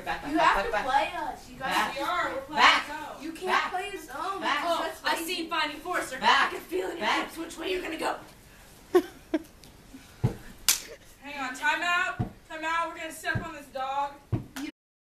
back. You have to play us. You guys Back. we are. We're playing Back. zone. You can't Back. play a zone. Back. Oh, I seen Finding Forrester. Back. I can feel in your Back. hips which way you're gonna go. Hang on, time out. Time out. We're gonna step on this